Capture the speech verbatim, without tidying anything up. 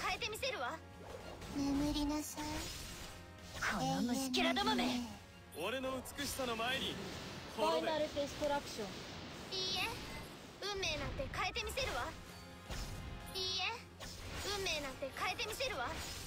変えてみせるわ。 眠りなさい。 この虫けらどもめ。 俺の美しさの前にファイナルデストラクション。 いいえ、運命なんて変えてみせるわ。いいえ、運命なんて変えてみせるわ。